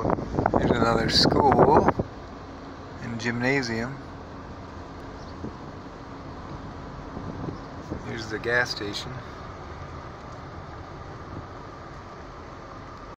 Here's another school and gymnasium. Here's the gas station.